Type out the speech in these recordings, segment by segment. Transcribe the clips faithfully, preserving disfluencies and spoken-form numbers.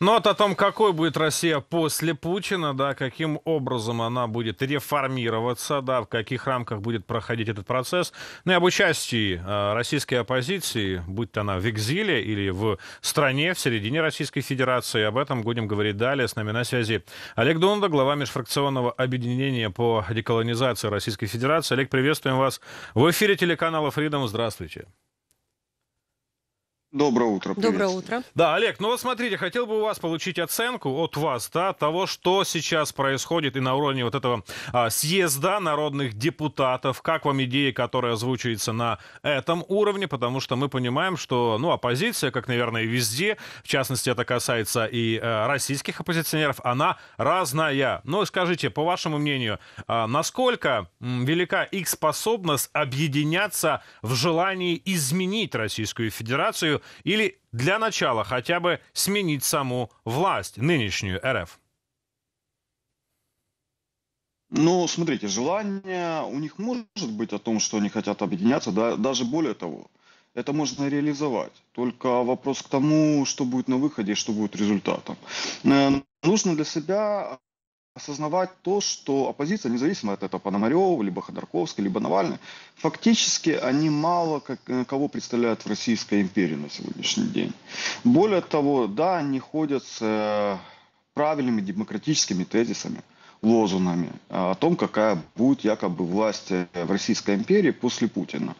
Ну вот о том, какой будет Россия после Путина, да, каким образом она будет реформироваться, да, в каких рамках будет проходить этот процесс, ну и об участии э, российской оппозиции, будь то она в экзиле или в стране, в середине Российской Федерации, об этом будем говорить далее. С нами на связи Олег Дунда, глава межфракционного объединения по деколонизации Российской Федерации. Олег, приветствуем вас в эфире телеканала Freedom. Здравствуйте. Доброе утро, Доброе приветствую. утро. Да, Олег, ну вот смотрите, хотел бы у вас получить оценку от вас, да, того, что сейчас происходит и на уровне вот этого а, съезда народных депутатов. Как вам идея, которая озвучивается на этом уровне? Потому что мы понимаем, что, ну, оппозиция, как, наверное, и везде, в частности, это касается и э, российских оппозиционеров, она разная. Ну, скажите, по вашему мнению, а, насколько м, велика их способность объединяться в желании изменить Российскую Федерацию или для начала хотя бы сменить саму власть, нынешнюю РФ? Ну, смотрите, желание у них может быть о том, что они хотят объединяться, да, даже более того, это можно реализовать. Только вопрос к тому, что будет на выходе и что будет результатом. Э, Нужно для себя осознавать то, что оппозиция, независимо от этого Пономарева, либо Ходорковский, либо Навальный, фактически они мало как, э, кого представляют в Российской империи на сегодняшний день. Более того, да, они ходят с э, правильными демократическими тезисами, лозунгами э, о том, какая будет якобы власть э, в Российской империи после Путина.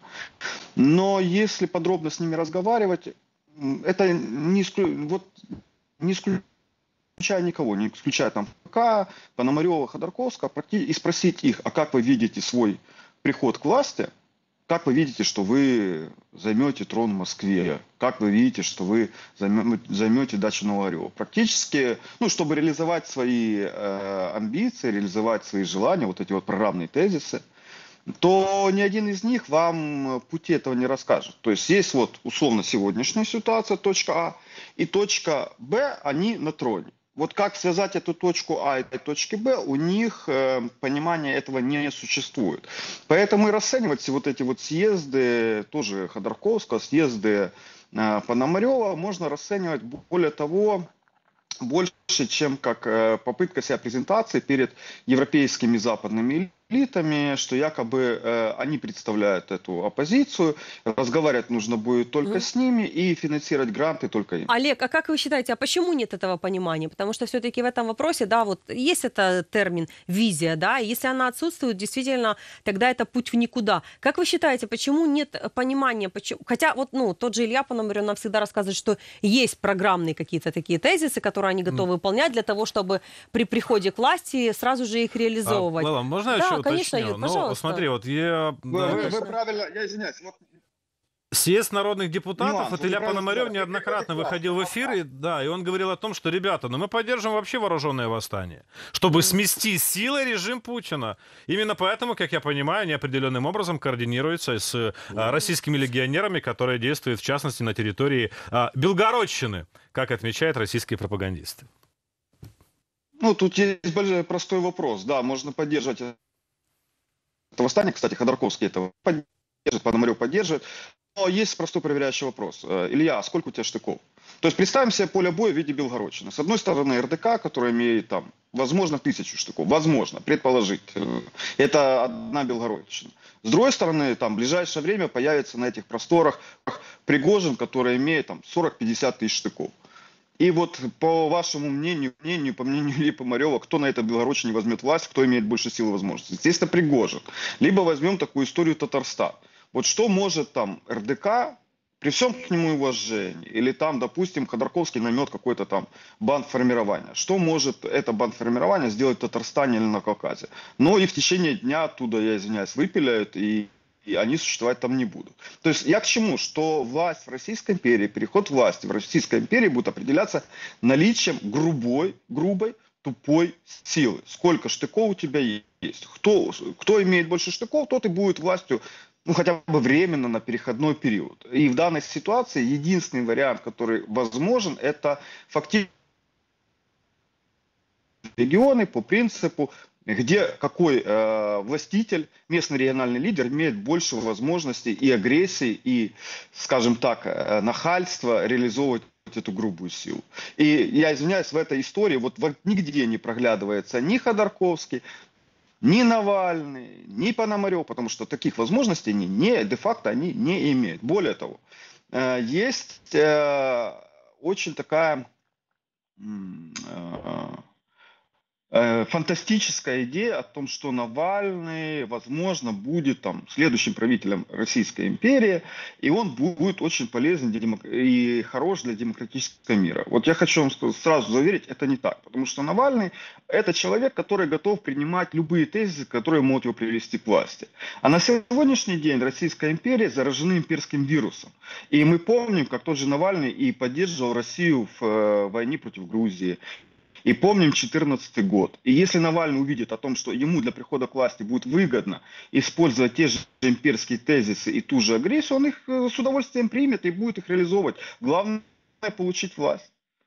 Но если подробно с ними разговаривать, м, это не, исклю- вот, не исключает исключая никого, не исключая там ФК, Пономарева, Ходорковского, пройти и спросить их, а как вы видите свой приход к власти, как вы видите, что вы займете трон в Москве, как вы видите, что вы займе- займете дачу Новоорева. Практически, ну, чтобы реализовать свои э, амбиции, реализовать свои желания, вот эти вот программные тезисы, то ни один из них вам пути этого не расскажет. То есть есть вот условно сегодняшняя ситуация, точка А, и точка Б, они на троне. Вот как связать эту точку А и точки Б, у них э, понимания этого не существует. Поэтому и расценивать вот эти вот съезды, тоже Ходорковского, съезды э, Пономарева, можно расценивать более того, больше, чем как э, попытка себя презентации перед европейскими западными элитами, что якобы э, они представляют эту оппозицию, разговаривать нужно будет только Мгм. с ними и финансировать гранты только им. Олег, а как вы считаете, а почему нет этого понимания? Потому что все-таки в этом вопросе, да, вот есть это термин визия, да, и если она отсутствует, действительно, тогда это путь в никуда. Как вы считаете, почему нет э, понимания, почему... Хотя вот, ну, тот же Илья Пономарев нам всегда рассказывает, что есть программные какие-то такие тезисы, которые они М, готовы выполнять для того, чтобы при приходе к власти сразу же их а, реализовывать. Лела, можно я еще Да, конечно, уточню? Юр, Ну, смотри, пожалуйста. вот я, Вы, да, вы, как- вы Конечно. правильно, я извиняюсь, вот съезд народных депутатов, нюанс, вот вот вы Илья правильно Пономарев сказали, при приходе неоднократно к власти. выходил в эфир, и, да, и он говорил о том, что, ребята, ну мы поддержим вообще вооруженное восстание, чтобы Мгм. смести силой режим Путина. Именно поэтому, как я понимаю, они определенным образом координируются с а, российскими легионерами, которые действуют, в частности, на территории а, Белгородчины, как отмечают российские пропагандисты. Ну, тут есть большой простой вопрос. Да, можно поддерживать это восстание. Кстати, Ходорковский это поддерживает, Пономарев поддерживает. Но есть простой проверяющий вопрос. Э, Илья, а сколько у тебя штыков? То есть представим себе поле боя в виде Белгородчины. С одной стороны РДК, которая имеет там, возможно, тысячу штыков. Возможно, предположить. Э, Это одна Белгородчина. С другой стороны, там, в ближайшее время появится на этих просторах Пригожин, который имеет там сорок-пятьдесят тысяч штыков. И вот по вашему мнению, мнению, по мнению Ильи Пономарева, кто на этой Белгородчине возьмет власть, кто имеет больше сил и возможностей? Естественно, Пригожин. Либо возьмем такую историю Татарстан. Вот что может там РДК, при всем к нему уважении, или там, допустим, Ходорковский наймет какой-то там бандформирование. Что может это бандформирование сделать в Татарстане или на Кавказе? Но и в течение дня оттуда, я извиняюсь, выпиляют и и они существовать там не будут. То есть я к чему? Что власть в Российской империи, переход власти в Российской империи будет определяться наличием грубой, грубой, тупой силы. Сколько штыков у тебя есть? Кто, кто имеет больше штыков, тот и будет властью, ну, хотя бы временно на переходной период. И в данной ситуации единственный вариант, который возможен, это фактически регионы по принципу, где какой э, властитель, местный региональный лидер имеет больше возможностей и агрессии, и, скажем так, э, нахальства реализовывать эту грубую силу. И я извиняюсь, в этой истории вот нигде не проглядывается ни Ходорковский, ни Навальный, ни Пономарев, потому что таких возможностей они не, де-факто они не имеют. Более того, есть очень такая фантастическая идея о том, что Навальный, возможно, будет там следующим правителем Российской империи, и он будет очень полезен для демок... и хорош для демократического мира. Вот я хочу вам сразу заверить, это не так, потому что Навальный – это человек, который готов принимать любые тезисы, которые могут его привести к власти. А на сегодняшний день Российская империя заражена имперским вирусом. И мы помним, как тот же Навальный и поддерживал Россию в войне против Грузии. И помним две тысячи четырнадцатый год. И если Навальный увидит о том, что ему для прихода к власти будет выгодно использовать те же имперские тезисы и ту же агрессию, он их с удовольствием примет и будет их реализовывать. Главное – получить власть.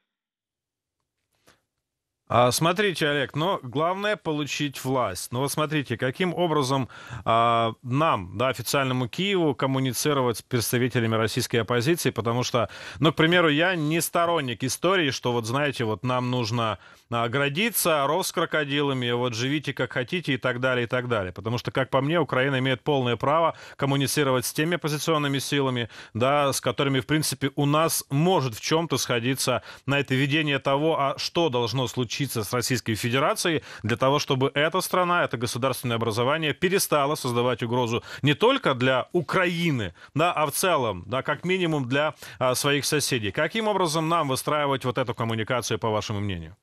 А, смотрите, Олег, но главное получить власть. Но вот смотрите, каким образом а, нам, да, официальному Киеву, коммуницировать с представителями российской оппозиции, потому что, ну, к примеру, я не сторонник истории, что вот, знаете, вот нам нужно оградиться, ров с крокодилами, вот живите как хотите и так далее, и так далее. Потому что, как по мне, Украина имеет полное право коммуницировать с теми оппозиционными силами, да, с которыми, в принципе, у нас может в чем-то сходиться на это видение того, а что должно случиться с Российской Федерацией для того, чтобы эта страна, это государственное образование перестало создавать угрозу не только для Украины, да, а в целом, да, как минимум для а, своих соседей. Каким образом нам выстраивать вот эту коммуникацию, по вашему мнению?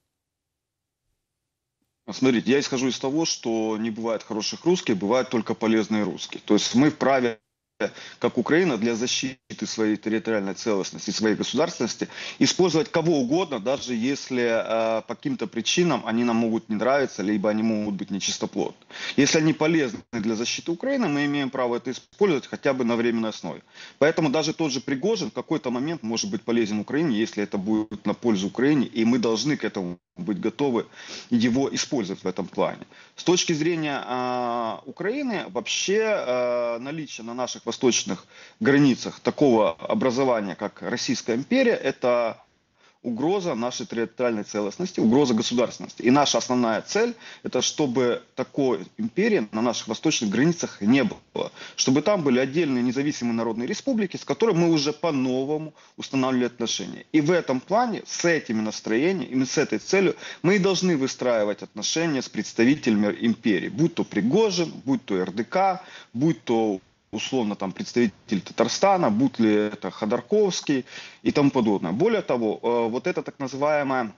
Смотрите, я исхожу из того, что не бывает хороших русских, бывают только полезные русские. То есть мы вправе, как Украина, для защиты своей территориальной целостности, своей государственности, использовать кого угодно, даже если э, по каким-то причинам они нам могут не нравиться, либо они могут быть нечистоплотны. Если они полезны для защиты Украины, мы имеем право это использовать хотя бы на временной основе. Поэтому даже тот же Пригожин в какой-то момент может быть полезен Украине, если это будет на пользу Украине, и мы должны к этому быть готовы его использовать в этом плане. С точки зрения э, Украины, вообще э, наличие на наших восточных границах такого образования, как Российская империя, это угроза нашей территориальной целостности, угроза государственности. И наша основная цель – это чтобы такой империи на наших восточных границах не было. Чтобы там были отдельные независимые народные республики, с которыми мы уже по-новому устанавливали отношения. И в этом плане, с этими настроениями, с этой целью, мы и должны выстраивать отношения с представителями империи. Будь то Пригожин, будь то эр дэ ка, будь то условно там представитель Татарстана, будь ли это Ходорковский и тому подобное. Более того, вот это так называемые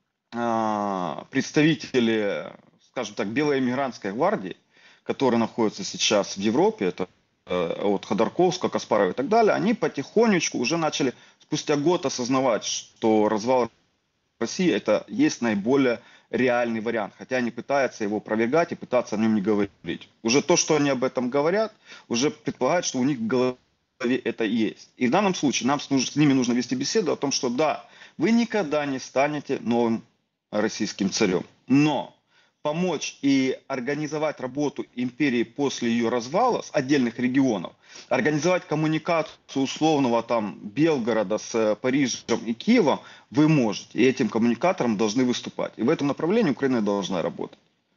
представители, скажем так, белой эмигрантской гвардии, которые находятся сейчас в Европе, это от Ходорковского, Каспарова и так далее, они потихонечку уже начали спустя год осознавать, что развал России это есть наиболее реальный вариант, хотя они пытаются его опровергать и пытаться о нем не говорить. Уже то, что они об этом говорят, уже предполагает, что у них в голове это есть. И в данном случае нам с, с ними нужно вести беседу о том, что да, вы никогда не станете новым российским царем, но помочь и организовать работу империи после ее развала с отдельных регионов, организовать коммуникацию условного там Белгорода с Парижем и Киевом вы можете. И этим коммуникатором должны выступать. И в этом направлении Украина должна работать.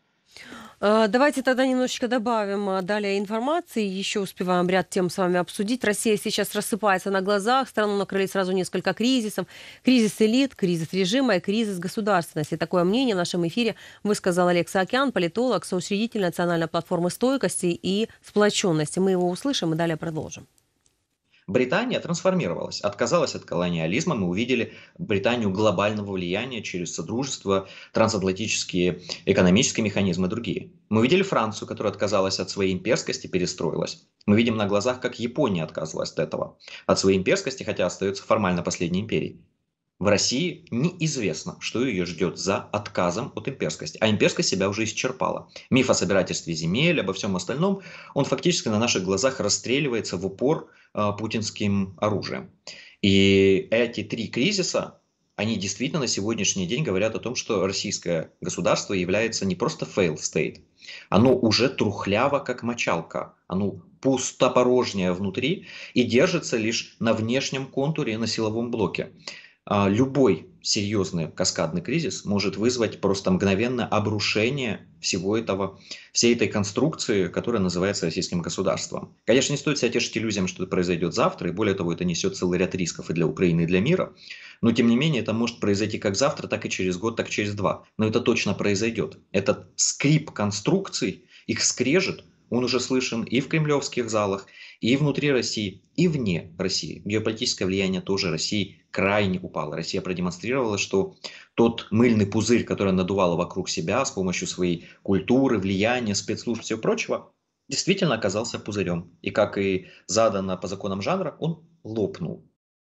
Давайте тогда немножечко добавим далее информации. Еще успеваем ряд тем с вами обсудить. Россия сейчас рассыпается на глазах. Страну накрыли сразу несколько кризисов. Кризис элит, кризис режима и кризис государственности. Такое мнение в нашем эфире высказал Олег Саакян, политолог, соучредитель национальной платформы стойкости и сплоченности. Мы его услышим и далее продолжим. Британия трансформировалась, отказалась от колониализма. Мы увидели Британию глобального влияния через содружество, трансатлантические экономические механизмы и другие. Мы увидели Францию, которая отказалась от своей имперскости, перестроилась. Мы видим на глазах, как Япония отказалась от этого, от своей имперскости, хотя остается формально последней империей. В России неизвестно, что ее ждет за отказом от имперскости. А имперскость себя уже исчерпала. Миф о собирательстве земель, обо всем остальном, он фактически на наших глазах расстреливается в упор э, путинским оружием. И эти три кризиса, они действительно на сегодняшний день говорят о том, что российское государство является не просто failed state, оно уже трухляво, как мочалка. Оно пустопорожнее внутри и держится лишь на внешнем контуре и на силовом блоке. А, Любой серьезный каскадный кризис может вызвать просто мгновенное обрушение всего этого, всей этой конструкции, которая называется российским государством. Конечно, не стоит себя тешить иллюзиям, что это произойдет завтра, и более того, это несет целый ряд рисков и для Украины, и для мира. Но, тем не менее, это может произойти как завтра, так и через год, так и через два. Но это точно произойдет. Этот скрип конструкций, их скрежет, он уже слышен и в кремлевских залах, и внутри России, и вне России. Геополитическое влияние тоже России крайне упало. Россия продемонстрировала, что тот мыльный пузырь, который она надувала вокруг себя с помощью своей культуры, влияния, спецслужб и всего прочего, действительно оказался пузырем. И как и задано по законам жанра, он лопнул.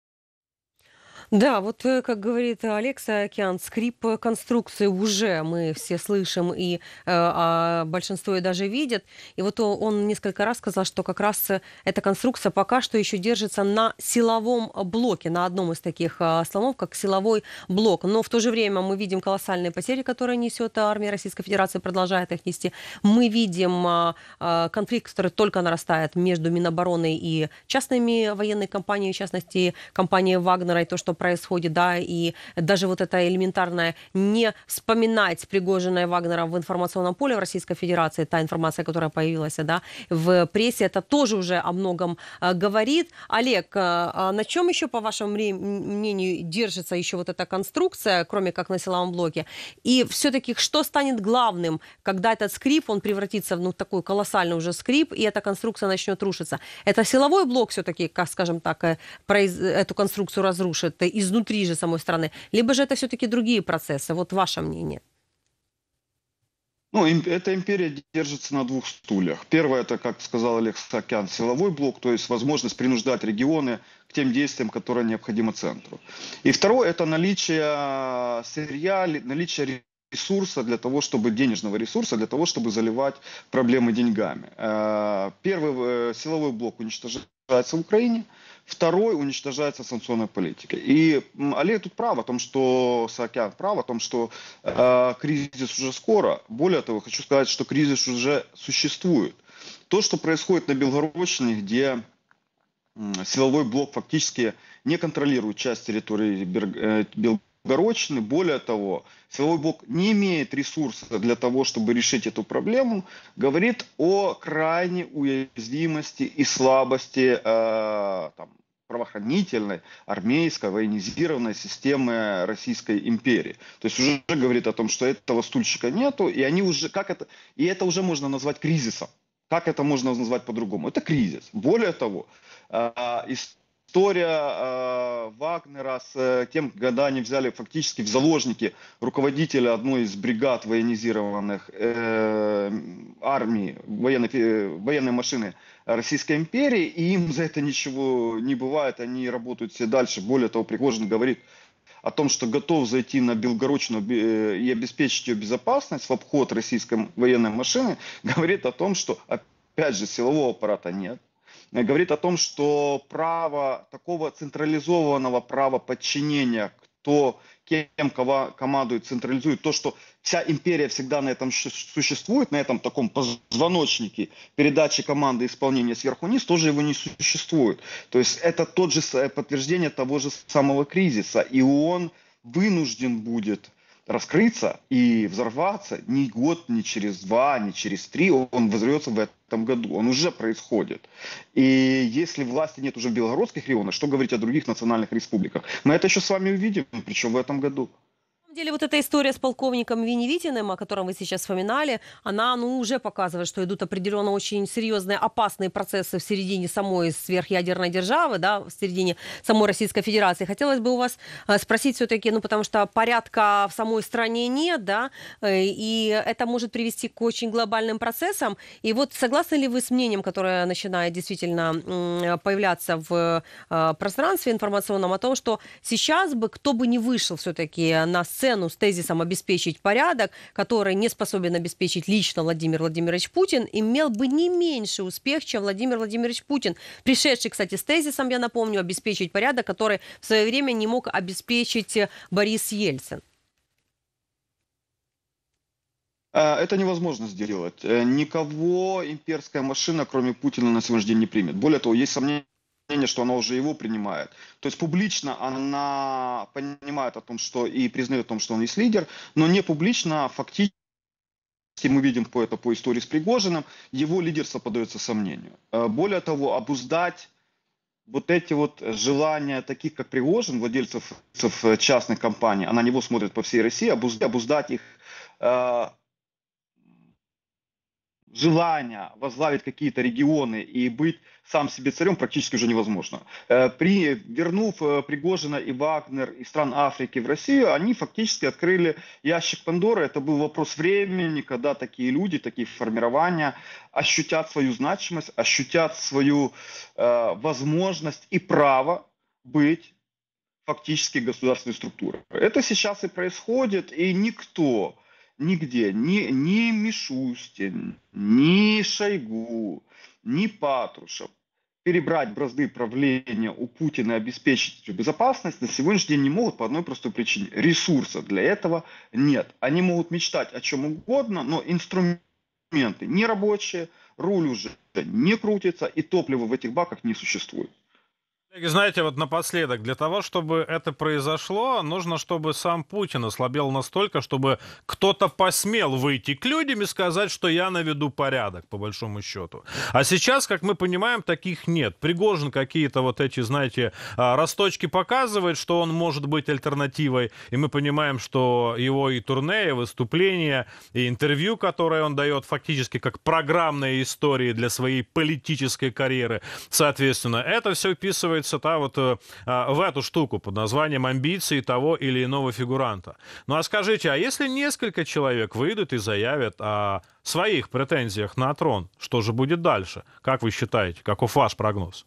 Да, вот э, как говорит Олег Саакян, скрип э, конструкции уже мы все слышим, и э, а большинство и даже видят. И вот о- он несколько раз сказал, что как раз э, эта конструкция пока что еще держится на силовом блоке, на одном из таких а, слонов, как силовой блок. Но в то же время мы видим колоссальные потери, которые несет армия Российской Федерации, продолжает их нести. Мы видим а, а, конфликт, который только нарастает между Минобороны и частными военными компаниями, в частности, компанией Вагнера, и то, что происходит, да, и даже вот это элементарное не вспоминать Пригожина и Вагнера в информационном поле в Российской Федерации, та информация, которая появилась, да, в прессе, это тоже уже о многом а, говорит. Олег, а, а на чем еще, по вашему мре- мнению, держится еще вот эта конструкция, кроме как на силовом блоке? И все-таки что станет главным, когда этот скрип, он превратится в ну, такой колоссальный уже скрип, и эта конструкция начнет рушиться? Это силовой блок все-таки, как, скажем так, э, произ- эту конструкцию разрушит изнутри же самой страны, либо же это все-таки другие процессы? Вот ваше мнение. Ну, им- эта империя держится на двух стульях. Первое, это, как сказал Олег Саакян, силовой блок, то есть возможность принуждать регионы к тем действиям, которые необходимы центру. И второе, это наличие сырья, ли- наличие ресурса для того, чтобы, денежного ресурса для того, чтобы заливать проблемы деньгами. Э, Первый э, силовой блок уничтожается в Украине, второй уничтожается санкционной политикой. И м, Олег тут прав о том, что Саакян прав о том, что э, кризис уже скоро. Более того, хочу сказать, что кризис уже существует. То, что происходит на Белгородчине, где м, силовой блок фактически не контролирует часть территории Бер- э, Белгородчины. Более того, силовой блок не имеет ресурса для того, чтобы решить эту проблему, говорит о крайней уязвимости и слабости э, там, правоохранительной, армейской, военизированной системы Российской империи. То есть уже говорит о том, что этого стульчика нету, и они уже, как это, и это уже можно назвать кризисом. Как это можно назвать по-другому? Это кризис. Более того, э, история э, Вагнера с э, тем, когда они взяли фактически в заложники руководителя одной из бригад военизированных э, армии, военной, э, военной машины Российской империи, и им за это ничего не бывает, они работают все дальше. Более того, Пригожин говорит о том, что готов зайти на Белгородчину э, и обеспечить ее безопасность в обход российской военной машины, говорит о том, что, опять же, силового аппарата нет. Э, Говорит о том, что право, такого централизованного права подчинения, кто кем кого командует, централизует, то, что вся империя всегда на этом шу- существует, на этом таком позвоночнике передачи команды и исполнения сверху вниз, тоже его не существует. То есть это тот же с- подтверждение того же самого кризиса, и он вынужден будет раскрыться и взорваться ни год, ни через два, ни через три, он взорвется в этом году, он уже происходит. И если власти нет уже в белгородских регионах, что говорить о других национальных республиках? Мы это еще с вами увидим, причем в этом году. На самом деле вот эта история с полковником Веневитиным, о котором вы сейчас вспоминали, она ну, уже показывает, что идут определенно очень серьезные, опасные процессы в середине самой сверхъядерной державы, да, в середине самой Российской Федерации. Хотелось бы у вас э, спросить все-таки, ну потому что порядка в самой стране нет, да, э, и это может привести к очень глобальным процессам. И вот согласны ли вы с мнением, которое начинает действительно м, появляться в э, пространстве информационном о том, что сейчас бы кто бы не вышел все-таки на сцену с тезисом обеспечить порядок, который не способен обеспечить лично Владимир Владимирович Путин, имел бы не меньший успех, чем Владимир Владимирович Путин, пришедший, кстати, с тезисом, я напомню, обеспечить порядок, который в свое время не мог обеспечить э, Борис Ельцин. Э, Это невозможно сделать. Э, Никого имперская машина, кроме Путина, на сегодняшний день не примет. Более того, есть сомнения мнение, что она уже его принимает. То есть публично она понимает о том, что и признает о том, что он есть лидер, но не публично фактически мы видим по, это, по истории с Пригожиным, его лидерство поддается сомнению. Э, Более того, обуздать вот эти вот желания таких, как Пригожин, владельцев э, частных компаний, а на него смотрят по всей России, обуздать, обуздать их э, желание возглавить какие-то регионы и быть сам себе царем практически уже невозможно. Э, При, вернув э, Пригожина и Вагнер из стран Африки в Россию, они фактически открыли ящик Пандоры. Это был вопрос времени, когда такие люди, такие формирования ощутят свою значимость, ощутят свою э, возможность и право быть фактически государственной структурой. Это сейчас и происходит, и никто нигде, ни, ни Мишустин, ни Шойгу, ни Патрушев перебрать бразды правления у Путина и обеспечить безопасность на сегодняшний день не могут по одной простой причине. Ресурсов для этого нет. Они могут мечтать о чем угодно, но инструменты не рабочие, руль уже не крутится, и топлива в этих баках не существует. Коллеги, знаете, вот напоследок, для того, чтобы это произошло, нужно, чтобы сам Путин ослабел настолько, чтобы кто-то посмел выйти к людям и сказать, что я наведу порядок, по большому счету. А сейчас, как мы понимаем, таких нет. Пригожин какие-то вот эти, знаете, росточки показывает, что он может быть альтернативой, и мы понимаем, что его и турне, и выступления, и интервью, которое он дает фактически как программные истории для своей политической карьеры, соответственно, это все вписывается та вот, э, в эту штуку под названием амбиции того или иного фигуранта. Ну а скажите, а если несколько человек выйдут и заявят о своих претензиях на трон, что же будет дальше? Как вы считаете? Каков ваш прогноз?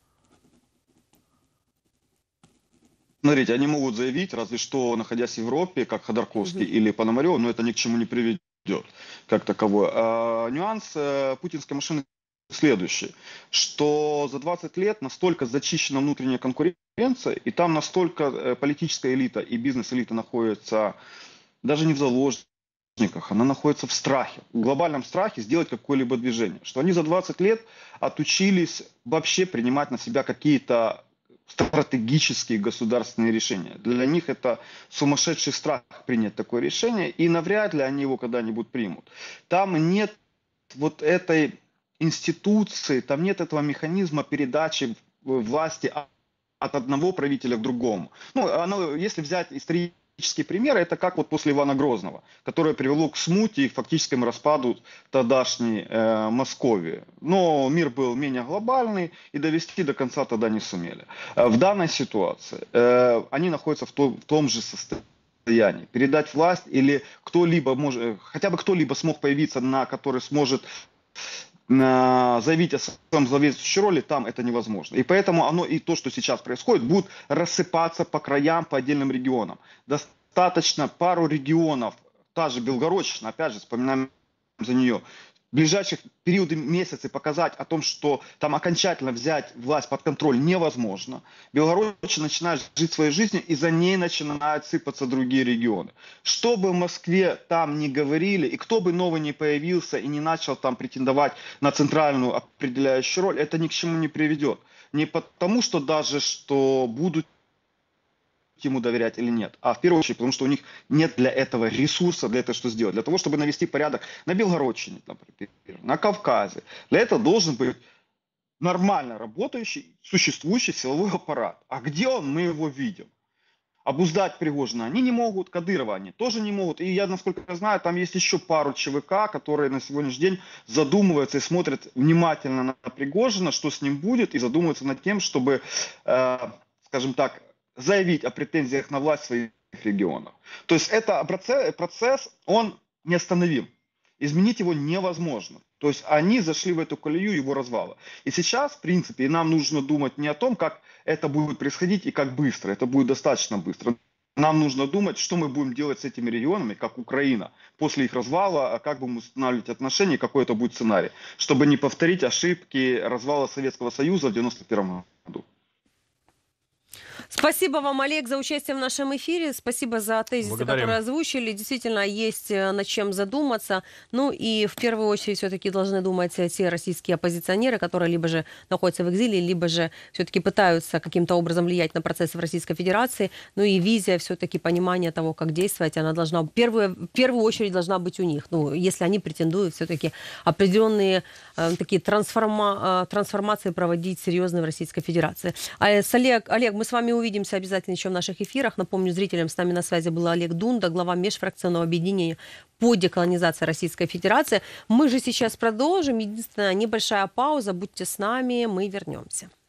Смотрите, они могут заявить, разве что находясь в Европе, как Ходорковский mm-hmm. или Пономарев, но это ни к чему не приведет как таковое. А, нюанс э, путинской машины следующий, что за двадцать лет настолько зачищена внутренняя конкуренция, и там настолько политическая элита и бизнес-элита находятся даже не в заложниках, она находится в страхе, в глобальном страхе сделать какое-либо движение, что они за двадцать лет отучились вообще принимать на себя какие-то стратегические государственные решения. Для них это сумасшедший страх принять такое решение, и навряд ли они его когда-нибудь примут. Там нет вот этой институции, там нет этого механизма передачи власти от одного правителя к другому. Ну, оно, если взять исторические примеры, это как вот после Ивана Грозного, которое привело к смуте и к фактическому распаду тогдашней э, Московии. Но мир был менее глобальный, и довести до конца тогда не сумели. В данной ситуации э, они находятся в том, в том же состоянии. Передать власть или кто-либо, может, хотя бы кто-либо смог появиться, на который сможет заявить о своем главенствующей роли, там это невозможно. И поэтому оно и то, что сейчас происходит, будет рассыпаться по краям, по отдельным регионам. Достаточно пару регионов, та же Белгородчина, опять же, вспоминаем за нее, в ближайших периоды, месяцы показать о том, что там окончательно взять власть под контроль невозможно. Белгородчина начинает жить своей жизнью, и за ней начинают сыпаться другие регионы. Что бы в Москве там ни говорили, и кто бы новый не появился и не начал там претендовать на центральную определяющую роль, это ни к чему не приведет. Не потому, что даже что будут ему доверять или нет, а в первую очередь, потому что у них нет для этого ресурса, для этого что сделать, для того, чтобы навести порядок на Белгородчине, например, на Кавказе. Для этого должен быть нормально работающий, существующий силовой аппарат. А где он, мы его видим. Обуздать Пригожина они не могут, Кадырова они тоже не могут. И я, насколько знаю, там есть еще пару ЧВК, которые на сегодняшний день задумываются и смотрят внимательно на Пригожина, что с ним будет, и задумываются над тем, чтобы, э, скажем так, заявить о претензиях на власть в своих регионах. То есть это процесс, процесс, он неостановим. Изменить его невозможно. То есть они зашли в эту колею его развала. И сейчас, в принципе, нам нужно думать не о том, как это будет происходить и как быстро. Это будет достаточно быстро. Нам нужно думать, что мы будем делать с этими регионами, как Украина, после их развала, как будем устанавливать отношения, какой это будет сценарий, чтобы не повторить ошибки развала Советского Союза в девяносто первом году. Спасибо вам, Олег, за участие в нашем эфире. Спасибо за тезисы, Благодарим. которые озвучили. Действительно, есть э, над чем задуматься. Ну и в первую очередь все-таки должны думать э, те российские оппозиционеры, которые либо же находятся в экзиле, либо же все-таки пытаются каким-то образом влиять на процессы в Российской Федерации. Ну и визия, все-таки понимание того, как действовать, она должна, первую, в первую очередь должна быть у них. Ну, если они претендуют все-таки определенные э, такие трансформа, э, трансформации проводить серьезные в Российской Федерации. А с Олег, Олег, мы с вами увидимся обязательно еще в наших эфирах. Напомню зрителям, с нами на связи был Олег Дунда, глава межфракционного объединения по деколонизации Российской Федерации. Мы же сейчас продолжим. Единственная небольшая пауза. Будьте с нами, мы вернемся.